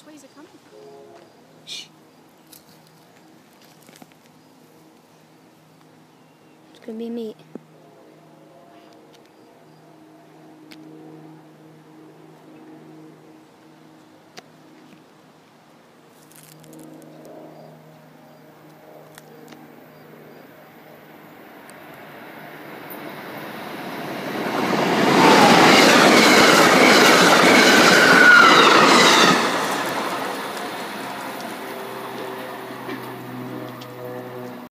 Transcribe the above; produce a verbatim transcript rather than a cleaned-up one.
way is it coming from? Shh. It's gonna be meat.